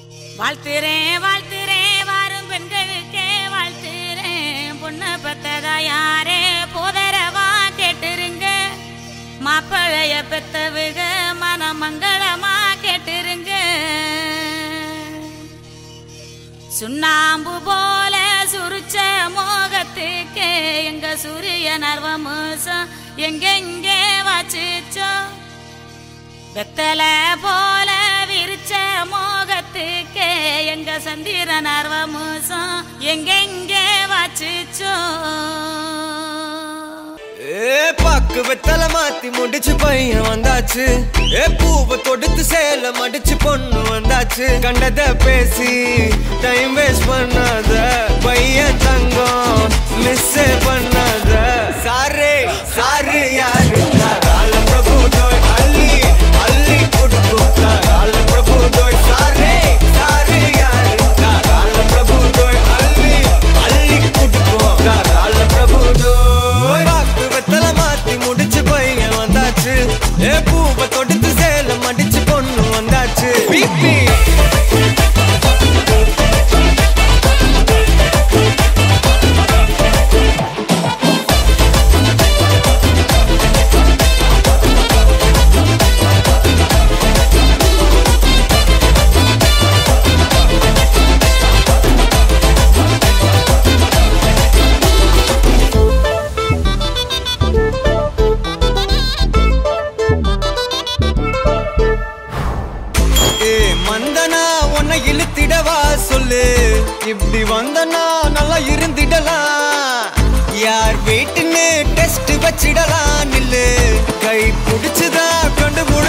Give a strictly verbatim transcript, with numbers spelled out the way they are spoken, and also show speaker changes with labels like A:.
A: வாழ்த்துறேன் வாழ்த்துறேன் வாரும் பெண்களுக்கே வாழ்த்துறேன். பொண்ணு பெத்ததா யாரே போதரவா கேட்டுருங்க. மாப்பிளைய பெத்தவுக மனமங்களமா கேட்டுருங்க. சுண்ணாம்பு போல சுருச்ச மோகத்துக்கு எங்க சூரிய நர்வமோசம் எங்கெங்கே வாச்சிச்சோ. வெத்தல போல விரிச்ச மோகத்துக்கு எங்க சந்திர நர்வமோசம் எங்கெங்கே வாச்சிச்சோ.
B: ஏ பாக்கு வெத்தல மாத்தி முடிச்சு பையன் வந்தாச்சு. ஏ பூவை தொடுத்து சேல மடிச்சு பொண்ணு வந்தாச்சு. கண்டத பேசி டைம் வேஸ்ட் பண்ணாத பையன் தங்கம் மிஸ் பண்ணாத. சாரே சாரு யாரு கால பிரபு தோய் அள்ளி அள்ளி கொடுத்தா கால பிரபு தோய். சாரே சாரு யாரு கால பிரபு தோய் அள்ளி அள்ளி கொடுத்தோம் கால பிரபு தோய். வெத்தல மாத்தி முடிச்சு பையன் வந்தாச்சு. ஏ பூவை தொடுத்து சேல மடிச்சு பொண்ணு வந்தாச்சு. பிபி மந்தனா உன்னை இழுத்திடவா சொல்லு. இப்படி வந்தனா நல்லா இருந்திடலாம். யார் வீட்டுன்னு டெஸ்ட் வச்சிடலாம். நில்லு கை பிடிச்சுதா கொண்டு